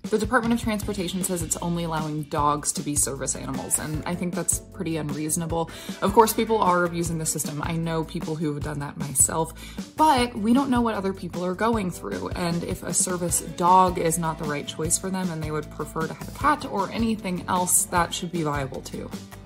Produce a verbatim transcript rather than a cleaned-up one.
The Department of Transportation says it's only allowing dogs to be service animals, and I think that's pretty unreasonable. Of course, people are abusing the system. I know people who have done that myself, but we don't know what other people are going through, and if a service dog is not the right choice for them and they would prefer to have a cat or anything else, that should be viable too.